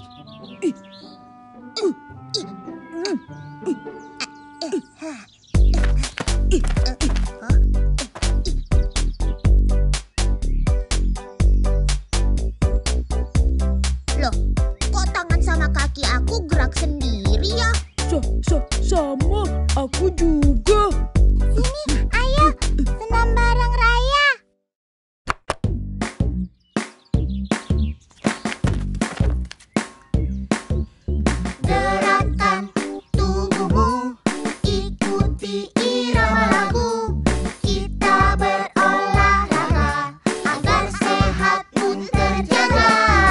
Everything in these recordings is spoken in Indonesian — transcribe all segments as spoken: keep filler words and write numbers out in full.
Loh, kok tangan sama kaki aku gerak sendiri ya? Sa sa sama, aku juga. Sini, ayo, senam bareng Raya. Gerakan tubuhmu, ikuti irama lagu. Kita berolahraga agar sehat pun terjaga.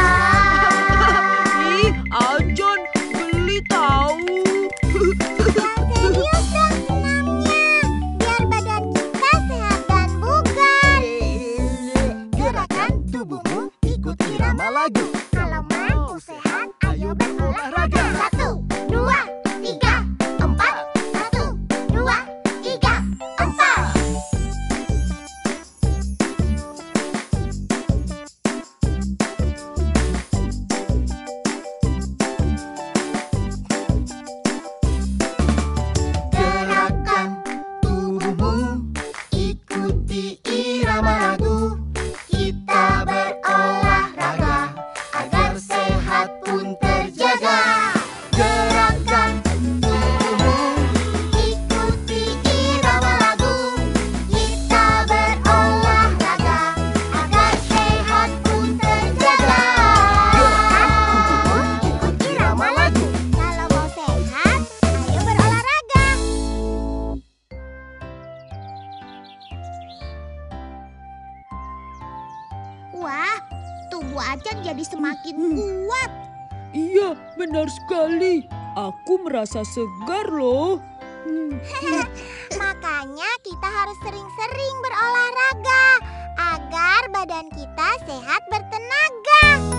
Ih, Ajon, geli tahu. Serius dong senamnya, biar badan kita sehat dan bugar. Gerakan tubuhmu, ikut irama lagu. Kalau mau sehat, ayo berolahraga. Satu, dua, tiga, empat. Satu, dua, tiga, empat. Gerakan tubuhmu, ikuti irama lagu. Kita berolahraga agar sehat pun terjaga. Gerakan tubuhmu, ikuti irama lagu. Kita berolahraga agar sehat pun terjaga. Gerakan tubuhmu, ikut irama lagu. Kalau mau sehat, ayo berolahraga. Wah, tubuh Acan jadi semakin kuat. Iya, benar sekali. Aku merasa segar loh. Makanya kita harus sering-sering berolahraga agar badan kita sehat bertenaga.